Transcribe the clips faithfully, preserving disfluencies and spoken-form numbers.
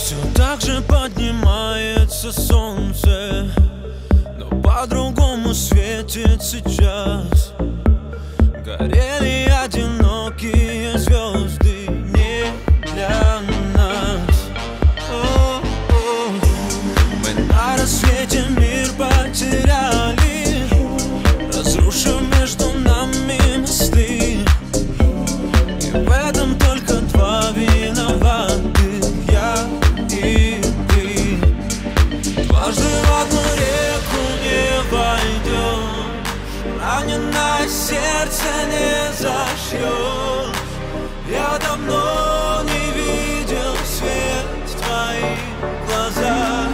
Все так же поднимается солнце, но по-другому светит сейчас. Горели одинокие звезды не для нас. О-о-о. Мы на рассвете мир потеряли, разрушив между нами мосты. И в этом только два виноваты, я и ты. Дважды в одну реку не войдешь, раненое сердце не зашьешь. Я давно не видел свет в твоих глазах.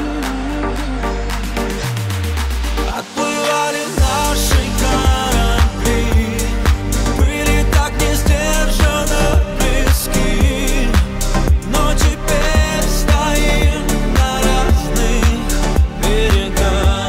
Отплывали наши корабли, были так не сдержанно близки, но теперь стоим на разных берегах.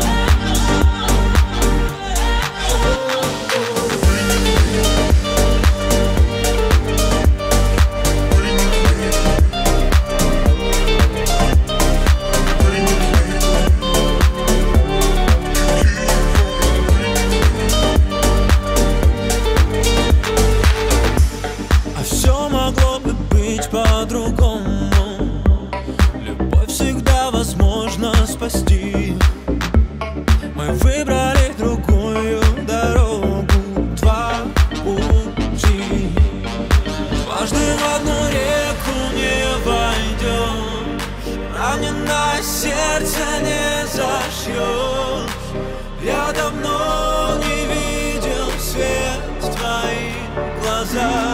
А все могло бы быть по-другому. Любовь всегда возможно спасти. Мы выбрали другую дорогу, два пути. Дважды в одну реку не войдешь, раненое сердце не зашьешь. Я давно не видел свет в твоих глазах.